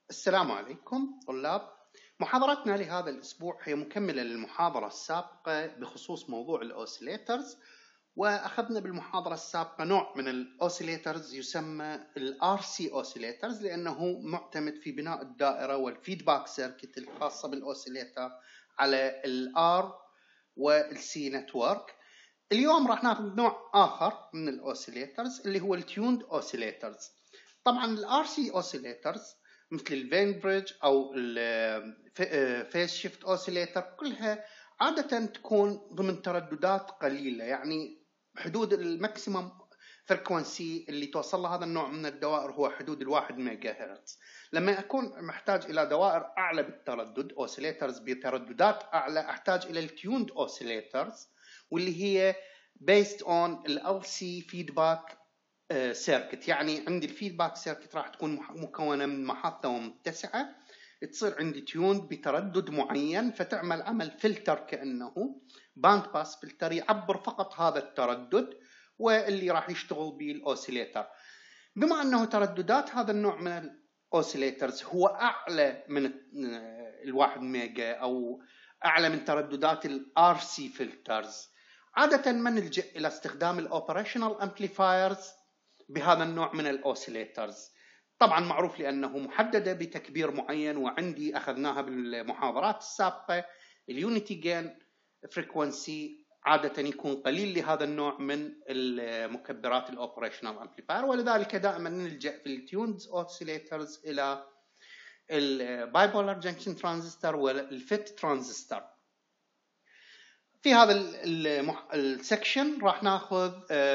السلام عليكم طلاب. محاضرتنا لهذا الأسبوع هي مكملة للمحاضرة السابقة بخصوص موضوع الأوسيليترز، وأخذنا بالمحاضرة السابقة نوع من الأوسيليترز يسمى RC أوسيليترز لأنه معتمد في بناء الدائرة والفيدباك سيركت الخاصة بالأوسيليتر على R والC نتورك. اليوم راح ناخذ نوع آخر من الأوسيليترز اللي هو التيوند أوسيليترز. طبعا RC أوسيليترز مثل الفين بريدج او الفيس شيفت اوسيليتر كلها عادة تكون ضمن ترددات قليلة، يعني حدود الماكسيمم فريكونسي اللي توصل له هذا النوع من الدوائر هو حدود الواحد ميجا هرتز. لما اكون محتاج الى دوائر اعلى بالتردد اوسيليترز بترددات اعلى احتاج الى التيوند اوسيليترز واللي هي based on ال LC feedback سيركت. يعني عندي الفيدباك سيركت راح تكون مكونة من محطة ومتسعة، تصير عندي تيون بتردد معين فتعمل عمل فلتر كأنه باند باس فلتر يعبر فقط هذا التردد واللي راح يشتغل به الأوسيليتر. بما أنه ترددات هذا النوع من الأوسيليترز هو أعلى من الواحد ميجا أو أعلى من ترددات RC فلترز، عادة ما نلجأ إلى استخدام الأوبريشنال أمبليفايرز بهذا النوع من الأوسيليترز. طبعا معروف لأنه محددة بتكبير معين، وعندي أخذناها بالمحاضرات السابقة اليونيتي جين فريكونسي عادة يكون قليل لهذا النوع من المكبرات الأوبريشنال أمبليفاير، ولذلك دائما نلجأ في التيوندز أوسيليترز إلى البايبولار جنكشن ترانزستور والفيت ترانزستور. في هذا السكشن راح ناخذ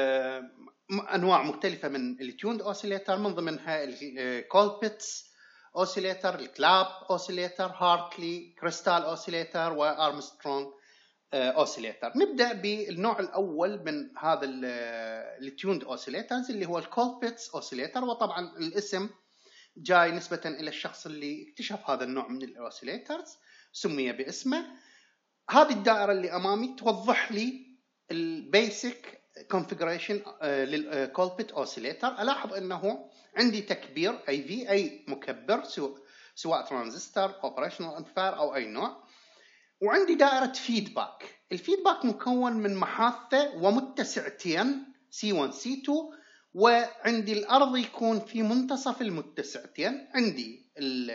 انواع مختلفه من التيوند اوسيليتر، من ضمنها الكولبيتس اوسيليتر، الكلاب اوسيليتر، هارتلي، كريستال اوسيليتر، وارمسترونج اوسيليتر. نبدا بالنوع الاول من هذا التيوند اوسيليترز اللي هو الكولبيتس اوسيليتر، وطبعا الاسم جاي نسبه الى الشخص اللي اكتشف هذا النوع من الاوسيليترز سمي باسمه. هذه الدائره اللي امامي توضح لي البيسك كونفيجريشن للكولبيت اوسيليتر. الاحظ انه عندي تكبير اي مكبر سواء ترانزستور اوبريشنال امبليفاير او اي نوع، وعندي دائره فيدباك. الفيدباك مكون من محاثه ومتسعتين C1 C2، وعندي الارض يكون في منتصف المتسعتين. عندي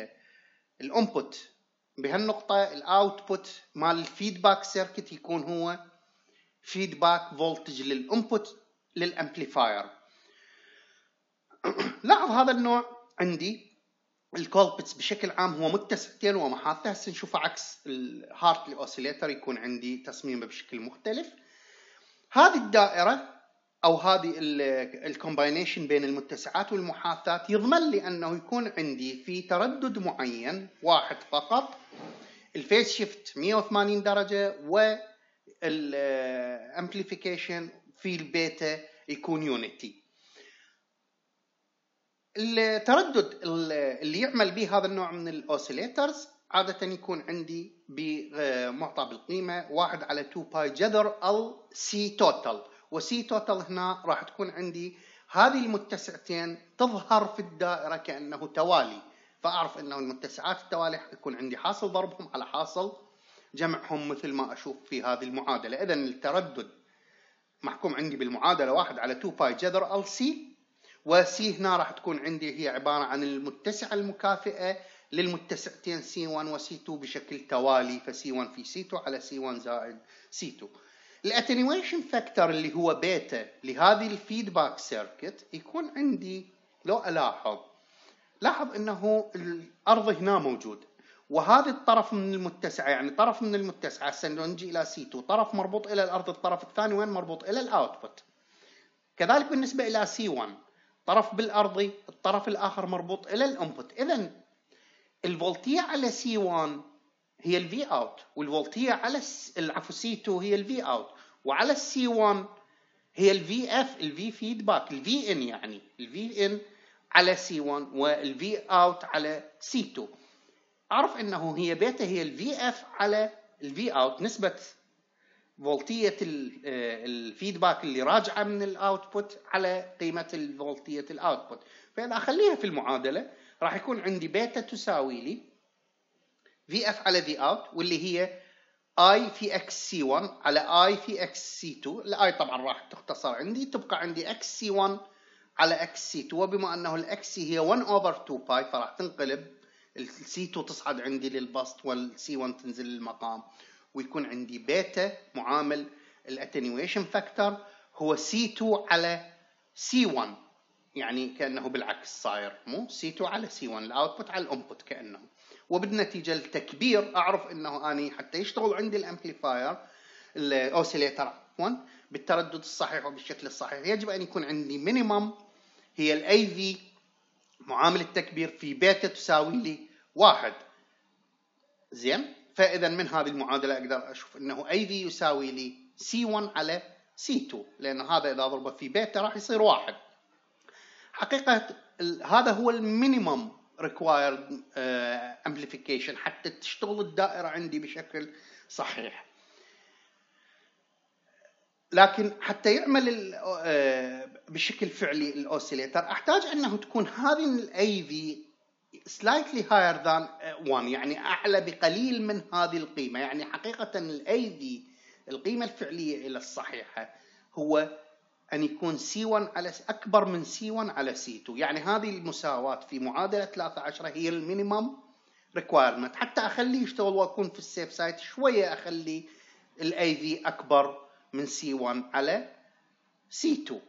الانبوت بهالنقطه، الاوتبوت مال الفيدباك سيركت يكون هو فيدباك فولتج للانبوت للامبليفاير. لاحظ هذا النوع عندي الكولبيتس بشكل عام هو متسعتين ومحاثه. هسه نشوفه عكس الهارتلي اوسيليتر يكون عندي تصميمه بشكل مختلف. هذه الدائره او هذه الكومباينيشن بين المتسعات والمحاثات يضمن لي انه يكون عندي في تردد معين واحد فقط الفيس شيفت 180 درجه، والامبليفيكيشن في البيتا يكون يونيتي. التردد اللي يعمل به هذا النوع من الاوسيليترز عاده يكون عندي بمعطى بالقيمه 1 على 2 باي جذر ال سي توتال، وسي توتال هنا راح تكون عندي هذه المتسعتين تظهر في الدائره كانه توالي، فاعرف انه المتسعات التوالي يكون عندي حاصل ضربهم على حاصل جمعهم مثل ما اشوف في هذه المعادله. اذا التردد محكوم عندي بالمعادله 1 على 2 باي جذر ال سي، وسي هنا راح تكون عندي هي عباره عن المتسعه المكافئه للمتسعتين C1 و C2 بشكل توالي، فC1 في C2 على C1 زائد C2. الاتنيويشن فاكتور اللي هو بيتا لهذه الفيدباك سيركت يكون عندي، لو لاحظ انه الارض هنا موجود، وهذا الطرف من المتسعه، يعني طرف من المتسعه هسه نجي الى C2 طرف مربوط الى الارض، الطرف الثاني وين مربوط الى الاوتبوت. كذلك بالنسبه الى C1 طرف بالارضي، الطرف الاخر مربوط الى الانبوت. اذا الفولتيه على C1 هي الفي اوت، والفولتيه على C2 هي الفي اوت، وعلى C1 هي الفي اف الفي فيدباك الفي ان، يعني الفي ان على C1 والفي اوت على C2. اعرف انه هي بيتا هي الفي اف على الفي اوت، نسبه فولتيه الفيدباك اللي راجعه من الاوتبوت على قيمه الفولتيه الاوتبوت. فاذا اخليها في المعادله راح يكون عندي بيتا تساوي لي في اف على في اوت، واللي هي اي في اكس سي 1 على اي في اكس سي 2. الاي طبعا راح تختصر عندي، تبقى عندي اكس سي 1 على اكس سي 2، وبما انه الاكس سي هي 1 اوفر 2 باي فراح تنقلب السي 2 تصعد عندي للبسط والسي 1 تنزل للمقام، ويكون عندي بيتا معامل الاتنيويشن فاكتور هو سي 2 على سي 1، يعني كانه بالعكس صاير، مو سي 2 على سي 1 الاوتبوت على الانبوت كانه. وبالنتيجه التكبير اعرف انه اني حتى يشتغل عندي الامبليفاير الاوسيليتر عفوا بالتردد الصحيح وبالشكل الصحيح، يجب ان يكون عندي مينيمم هي الاي في معامل التكبير في بيتا تساوي لي 1. زين، فاذا من هذه المعادله اقدر اشوف انه اي في يساوي لي سي 1 على سي 2، لان هذا اذا ضربه في بيتا راح يصير 1. حقيقه هذا هو المينيمم ريكوايرد امبليفيكيشن حتى تشتغل الدائره عندي بشكل صحيح. لكن حتى يعمل بشكل فعلي الاوسيليتر احتاج انه تكون هذه الاي في slightly higher than 1، يعني اعلى بقليل من هذه القيمه. يعني حقيقه الاي في القيمه الفعليه الى الصحيحه هو ان يكون سي 1 على اكبر من سي 1 على سي 2، يعني هذه المساواه في معادله 13 هي المينيمم ريكوايرمنت حتى اخليه يشتغل واكون في السيف سايت شويه، اخلي الاي في اكبر من سي 1 على سي 2.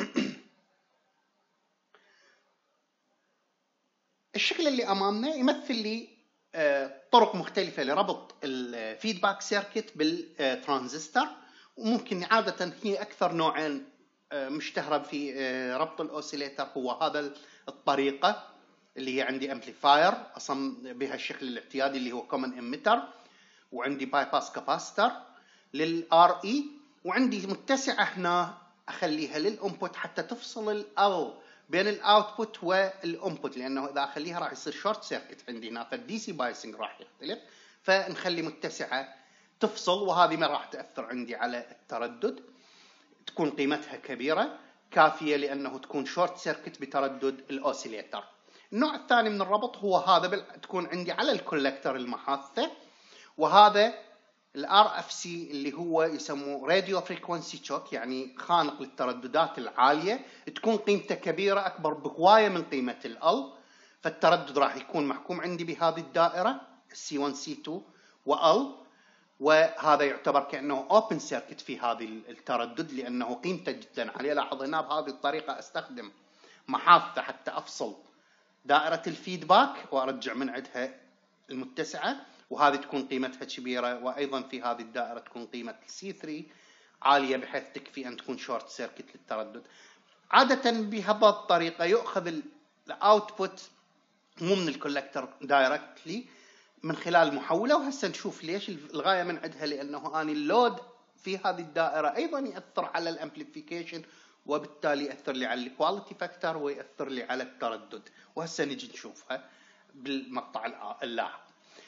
الشكل اللي امامنا يمثل لي طرق مختلفه لربط الفيدباك سيركت بالترانزستور، وممكن عاده هي اكثر نوعين مشتهره في ربط الاوسيليتر هو هذا الطريقه اللي هي عندي امبليفاير اصلا بها الشكل الاعتيادي اللي هو كومن اميتر، وعندي باي باس كاباستر للار اي، وعندي متسعه هنا اخليها للانبوت حتى تفصل ال بين الاوتبوت والانبوت، لانه اذا اخليها راح يصير شورت سيركت عندي هنا، فالدي سي بايسنج راح يختلف، فنخلي متسعه تفصل، وهذه ما راح تاثر عندي على التردد، تكون قيمتها كبيره كافيه لانه تكون شورت سيركت بتردد الاوسيليتر. النوع الثاني من الربط هو هذا تكون عندي على الكولكتر المحاثه، وهذا الار اف سي اللي هو يسموه راديو فريكوينسي تشوك، يعني خانق للترددات العاليه، تكون قيمته كبيره اكبر بهوايه من قيمه ال، فالتردد راح يكون محكوم عندي بهذه الدائره سي 1 سي 2 وال، وهذا يعتبر كانه اوبن سيركت في هذه التردد لانه قيمته جدا عاليه. لاحظ هنا بهذه الطريقه استخدم محافظه حتى افصل دائره الفيدباك وارجع من عندها المتسعه، وهذه تكون قيمتها كبيره، وايضا في هذه الدائره تكون قيمه سي 3 عاليه بحيث تكفي ان تكون شورت سيركت للتردد. عاده بهذه الطريقه يؤخذ الاوتبوت مو من الكولكتر دايركتلي من خلال محوله، وهسه نشوف ليش الغايه من عندها، لانه اني اللود في هذه الدائره ايضا ياثر على الامبليفيكيشن، وبالتالي ياثر لي على الكواليتي فاكتور وياثر لي على التردد، وهسه نجي نشوفها بالمقطع اللاحق.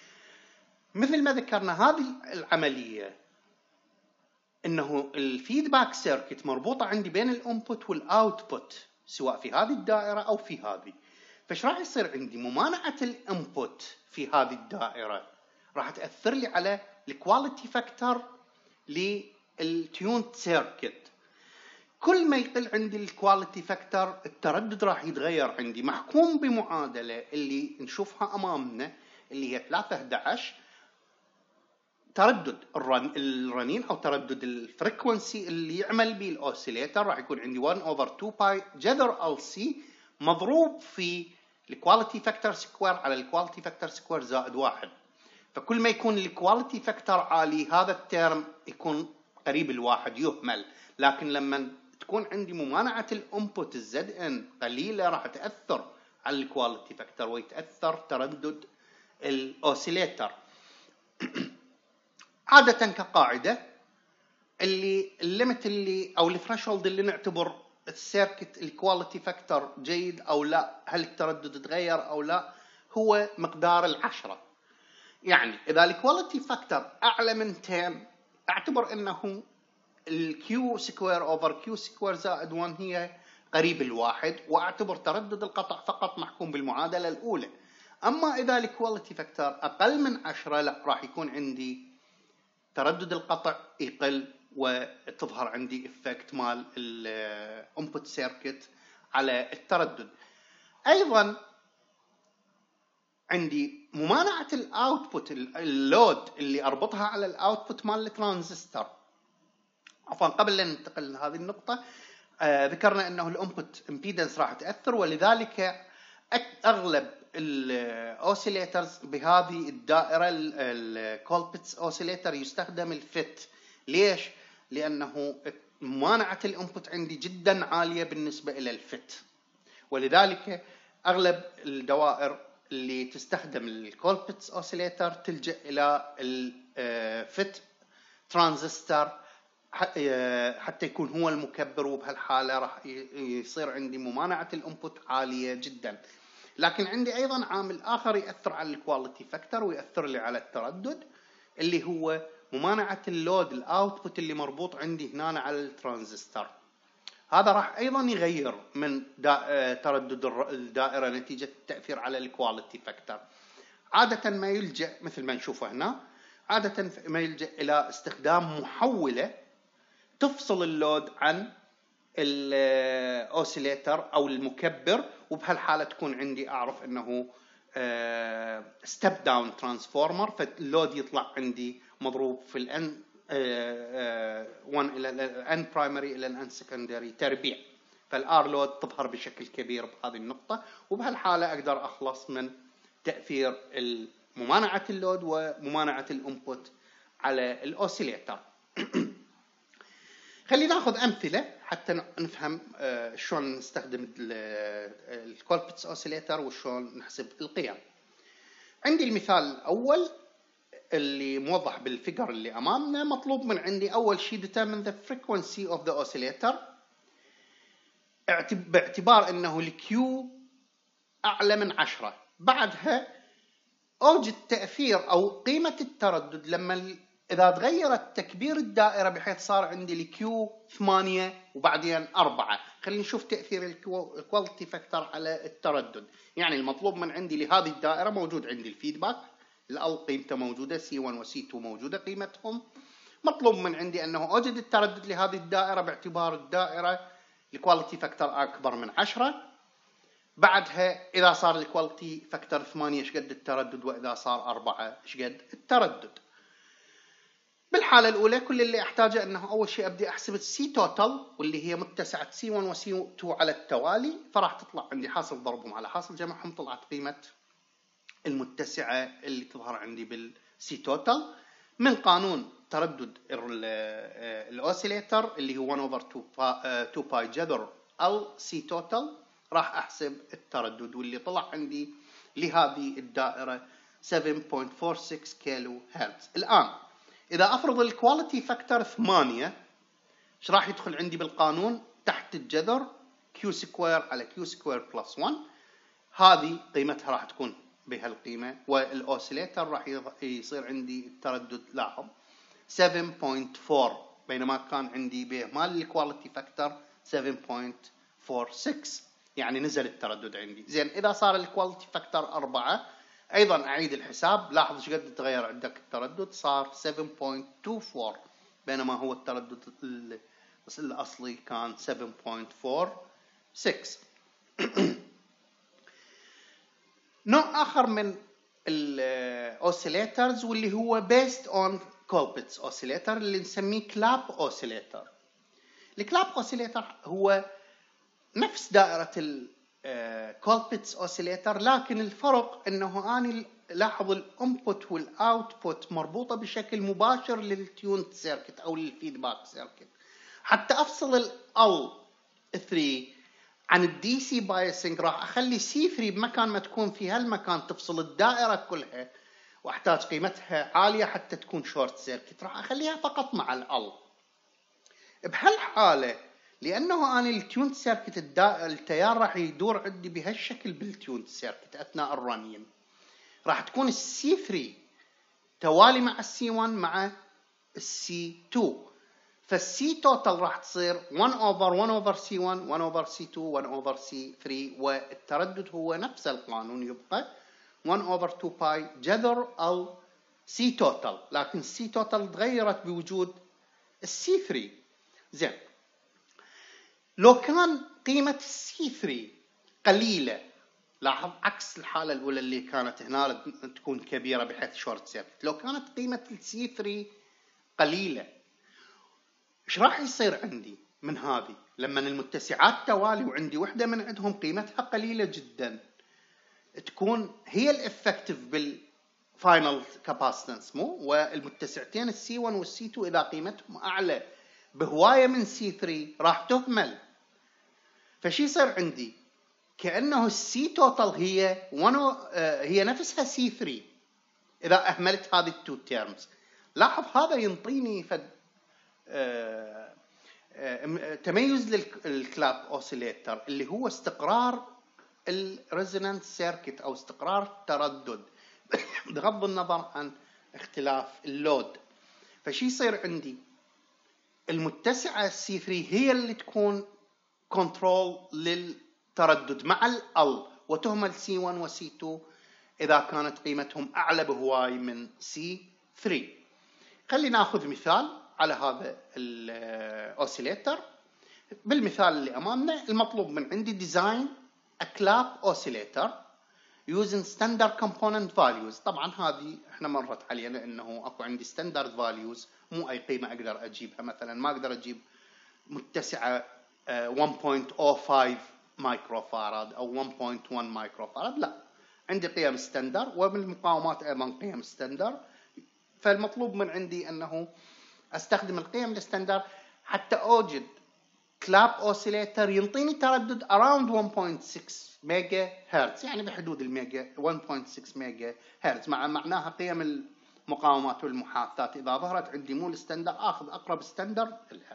مثل ما ذكرنا هذه العمليه انه الفيدباك سيركت مربوطه عندي بين الانبوت والاوتبوت سواء في هذه الدائره او في هذه، فايش راح يصير عندي؟ ممانعه الانبوت في هذه الدائره راح تاثر لي على الكواليتي فاكتور للتيون سيركت. كل ما يقل عندي الكواليتي فاكتور التردد راح يتغير عندي، محكوم بمعادله اللي نشوفها امامنا اللي هي 311 تردد الرنين او تردد الفريكونسي اللي يعمل به الاوسيليتر، راح يكون عندي 1 اوفر 2 باي جذر ال سي مضروب في الكواليتي فاكتور سكوير على الكواليتي فاكتور سكوير زائد 1. فكل ما يكون الكواليتي فاكتور عالي هذا الترم يكون قريب الواحد يهمل، لكن لما تكون عندي ممانعه الانبوت الزد ان قليله راح تاثر على الكواليتي فاكتور ويتاثر تردد الاوسيليتر. عادة كقاعدة الليمت اللي او الثريشولد اللي نعتبر السيركت الكواليتي فاكتور جيد او لا، هل التردد تغير او لا، هو مقدار 10. يعني اذا الكواليتي فاكتور اعلى من 10 اعتبر انه الكيو سكوير اوفر كيو سكوير زائد 1 هي قريب الواحد، واعتبر تردد القطع فقط محكوم بالمعادلة الأولى. أما إذا الكواليتي فاكتور أقل من 10 لا، راح يكون عندي تردد القطع يقل، وتظهر عندي إفكت مال الانبوت سيركت على التردد. أيضا عندي ممانعة الاوتبوت، اللود اللي اربطها على الاوتبوت مال الترانزستور. عفوا، قبل لا ننتقل لهذه النقطة، ذكرنا انه الانبوت امبيدنس راح تأثر، ولذلك اغلب الاوسيليترز بهذه الدائرة الكولبيتس اوسيليتر يستخدم الفت. ليش؟ لانه ممانعة الانبوت عندي جدا عالية بالنسبة الى الفت، ولذلك اغلب الدوائر اللي تستخدم الكولبيتس اوسيليتر تلجأ الى الفت ترانزستور حتى يكون هو المكبر، وبهالحالة راح يصير عندي ممانعة الانبوت عالية جدا. لكن عندي ايضا عامل اخر يأثر على الكواليتي فاكتور ويأثر لي على التردد، اللي هو ممانعة اللود الاوتبوت اللي مربوط عندي هنا على الترانزستور. هذا راح ايضا يغير من تردد الدائرة نتيجة التأثير على الكواليتي فاكتور. عادة ما يلجأ مثل ما نشوفه هنا، عادة ما يلجأ الى استخدام محولة تفصل اللود عن الاوسيليتر او المكبر، وبهالحالة تكون عندي اعرف انه ستيب داون ترانسفورمر، فاللود يطلع عندي مضروب في الان 1 الى الان برايمري الى الان سكندري تربيع، فالار لود تظهر بشكل كبير بهذه النقطة، وبهالحالة اقدر اخلص من تأثير ممانعة اللود وممانعة الانبوت على الاوسيليتر. خلينا ناخذ امثله حتى نفهم شلون نستخدم الكولبيتس اوسيليتر وشلون نحسب القيم. عندي المثال الاول اللي موضح بالفيجر اللي امامنا. مطلوب من عندي اول شيء determine the frequency of the oscillator، باعتبار انه الكيو اعلى من 10. بعدها اوجد تأثير او قيمة التردد لما اذا تغيرت تكبير الدائرة بحيث صار عندي الكيو 8 وبعدين 4. خلينا نشوف تأثير الكواليتي فاكتور على التردد. يعني المطلوب من عندي لهذه الدائرة موجود عندي الفيدباك، الأل قيمته موجودة، C1 و C2 موجودة قيمتهم. مطلوب من عندي أنه أوجد التردد لهذه الدائرة باعتبار الدائرة الكواليتي فاكتور أكبر من 10. بعدها إذا صار الكواليتي فاكتور 8 ايش قد التردد، وإذا صار 4 ايش قد التردد. بالحالة الأولى كل اللي أحتاجه أنه أول شيء أبدي أحسب السي توتال، واللي هي متسعة C1 و C2 على التوالي، فراح تطلع عندي حاصل ضربهم على حاصل جمعهم، طلعت قيمة المتسعة اللي تظهر عندي بالسي توتال من قانون تردد الأوسيليتر اللي هو 1/2 باي جذر السي توتال. راح أحسب التردد واللي طلع عندي لهذه الدائرة 7.46 كيلو هرتز. الآن إذا أفرض الكواليتي فاكتور 8، ايش راح يدخل عندي بالقانون؟ تحت الجذر Q سكوير على Q سكوير بلس 1. هذه قيمتها راح تكون بهالقيمة، والأوسيليتر راح يصير عندي التردد لاحظ 7.4، بينما كان عندي به مال الكواليتي فاكتور 7.46، يعني نزل التردد عندي. زين، إذا صار الكواليتي فاكتور 4 أيضا أعيد الحساب، لاحظ ايش قد تغير عندك التردد، صار 7.24، بينما هو التردد الأصلي كان 7.46. نوع آخر من الأوسيليترز واللي هو based on Colpitts oscillator اللي نسميه كلاب أوسيليتر. الكلاب أوسيليتر هو نفس دائرة الكولبيتس اوسيليتر، لكن الفرق انه اني لاحظ الانبوت والاوتبوت مربوطه بشكل مباشر للتيون سيركت او للفيدباك سيركت. حتى افصل ال 3 عن الدي سي بايسنج راح اخلي سي 3 بمكان ما تكون في هالمكان تفصل الدائره كلها، واحتاج قيمتها عاليه حتى تكون شورت سيركت، راح اخليها فقط مع ال. بهالحاله لانه انا التيون سيركت التيار راح يدور عندي بهالشكل بالتيون سيركت اثناء الرنين، راح تكون السي 3 توالي مع السي 1 مع السي 2، فالسي توتال راح تصير 1 over C1 1 over C2 1 over C3 والتردد هو نفس القانون يبقى 1 over 2 باي جذر أو C توتال، لكن السي توتال تغيرت بوجود السي 3. زين، لو كان قيمة السي 3 قليلة، لاحظ عكس الحالة الأولى اللي كانت هنا تكون كبيرة بحيث شورت سيركت، لو كانت قيمة السي 3 قليلة ايش راح يصير عندي من هذه؟ لما المتسعات توالي وعندي وحدة من عندهم قيمتها قليلة جدا، تكون هي الافكتيف بالفاينل كاباسيتنس مو، والمتسعتين السي 1 والسي 2 اذا قيمتهم اعلى بهواية من سي 3 راح تهمل. فشي يصير عندي كأنه السي توتال هي نفسها سي 3 اذا اهملت هذه التو تيرمز. لاحظ هذا ينطيني تميز للكلاب اوسيليتر اللي هو استقرار الريزونانس سيركت او استقرار التردد بغض النظر عن اختلاف اللود. فشي يصير عندي المتسعة سي 3 هي اللي تكون كنترول للتردد مع ال وتهمل سي 1 وسي 2 اذا كانت قيمتهم اعلى بهواي من سي 3. خلينا ناخذ مثال على هذا الاوسيليتر. بالمثال اللي امامنا المطلوب من عندي ديزاين كلاب اوسيليتر using standard component values. طبعا هذه احنا مرت علينا انه اكو عندي standard values، مو اي قيمه اقدر اجيبها. مثلا ما اقدر اجيب متسعه 1.05 مايكرو فاراد او 1.1 مايكرو فاراد، لا، عندي قيم ستاندر وبالمقاومات ايضا قيم ستاندر. فالمطلوب من عندي انه استخدم القيم الستاندر حتى اوجد كلاب اوسيليتر ينطيني تردد around 1.6 ميجا هرتز، يعني بحدود الميجا 1.6 ميجا هرتز، معناها قيم المقاومات والمحاذات اذا ظهرت عندي مو الستاندر اخذ اقرب ستاندر لها.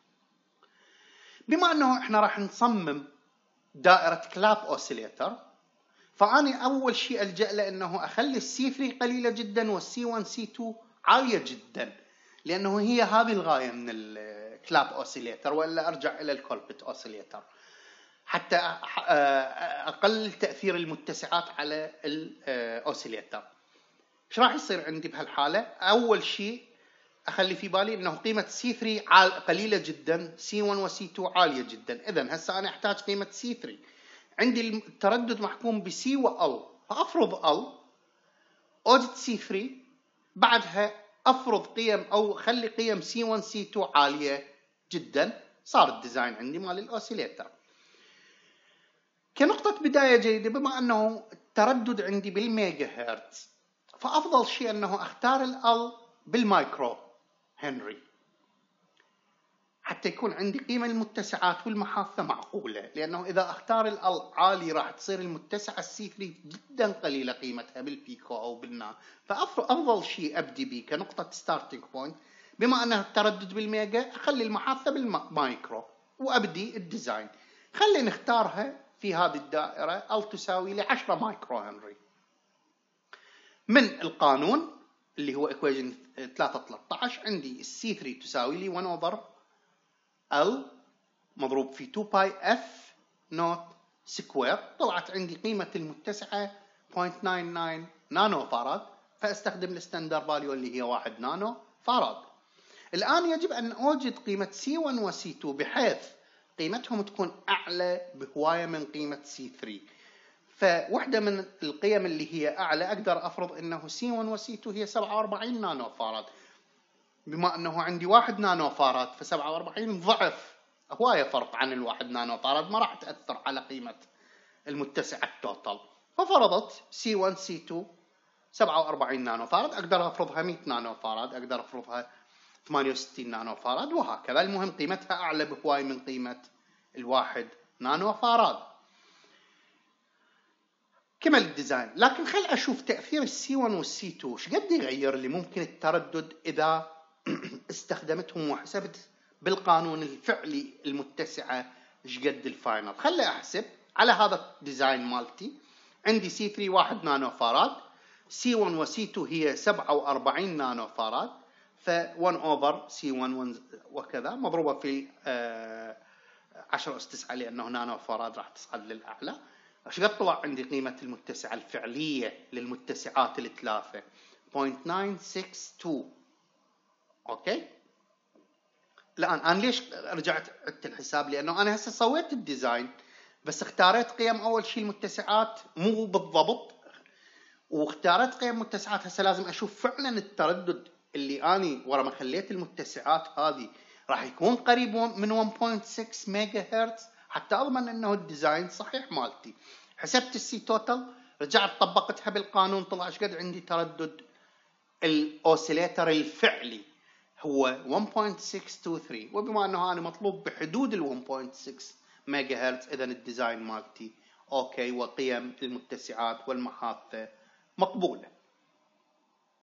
بما انه احنا راح نصمم دائره كلاب اوسيليتر، فاني اول شيء الجا له انه اخلي السي 3 قليله جدا والسي 1 سي 2 عاليه جدا، لانه هي هذه الغايه من الكلاب اوسيليتر، والا ارجع الى الكولبت اوسيليتر حتى اقلل تاثير المتسعات على الاوسيليتر. ايش راح يصير عندي بهالحاله؟ اول شيء اخلي في بالي انه قيمه سي 3 قليله جدا، سي 1 وسي 2 عاليه جدا. اذا هسه انا احتاج قيمه سي 3. عندي التردد محكوم بسي وال، فافرض ال اوجد سي 3، بعدها افرض قيم او خلي قيم سي 1 سي 2 عاليه جدا، صار الديزاين عندي مال الاوسيليتر. كنقطه بدايه جيده، بما انه التردد عندي بالميجا هرتز، فافضل شيء انه اختار ال بالمايكرو هنري حتى يكون عندي قيمة المتسعات والمحاذة معقولة، لأنه إذا أختار ال عالي راح تصير المتسعة السي 3 جدا قليلة قيمتها بالبيكو أو بالنا. فأفضل شيء أبدي به كنقطة ستارتنج بوينت، بما أنه التردد بالميجا، أخلي المحاذة بالمايكرو وأبدي الديزاين. خلي نختارها في هذه الدائرة ال تساوي ل 10 مايكرو هنري. من القانون اللي هو equation 313 عندي السي 3 تساوي لي 1 over ال مضروب في 2 باي اف نوت سكوير. طلعت عندي قيمة المتسعة 0.99 نانو فاراد، فاستخدم الستاندر فاليو اللي هي 1 نانو فاراد. الآن يجب أن أوجد قيمة C1 و C2 بحيث قيمتهم تكون أعلى بهواية من قيمة C3. فوحدة من القيم اللي هي أعلى أقدر أفرض أنه C1 و C2 هي 47 نانو فاراد. بما أنه عندي 1 نانو فاراد، ف47 ضعف، هواية فرق عن الواحد نانو فاراد، ما راح تأثر على قيمة المتسعة التوتال. ففرضت C1 C2 47 نانو فاراد، أقدر أفرضها 100 نانو فاراد، أقدر أفرضها 68 نانو فاراد وهكذا. المهم قيمتها أعلى بهواي من قيمة الواحد نانو فاراد. كمل الديزاين، لكن خل أشوف تأثير السي 1 والسي 2 ايش قد يغير لي ممكن التردد إذا استخدمتهم وحسبت بالقانون الفعلي المتسعة ايش قد الفاينل. خلي أحسب على هذا الديزاين مالتي. عندي سي 3 1 نانو فاراد، سي 1 وسي 2 هي 47 نانو فاراد، ف 1 اوفر سي 1 وكذا مضروبه في 10 أس 9 لانه نانو فراد راح تصعد للاعلى. ايش قد طلع عندي قيمه المتسعه الفعليه للمتسعات الثلاثه؟ 0.962. اوكي. الان انا ليش رجعت عدت الحساب؟ لانه انا هسه سويت الديزاين بس اختاريت قيم اول شيء المتسعات مو بالضبط، واختارت قيم متسعات. هسه لازم اشوف فعلا التردد اللي اني ورا ما خليت المتسعات هذه راح يكون قريب من 1.6 ميجا هرتز حتى اضمن انه الديزاين صحيح مالتي. حسبت السي توتال، رجعت طبقتها بالقانون، طلع ايش قد عندي تردد الاوسيليتر الفعلي هو 1.623. وبما انه انا مطلوب بحدود ال 1.6 ميجا هرتز، اذا الديزاين مالتي اوكي وقيم المتسعات والمحاذة مقبولة.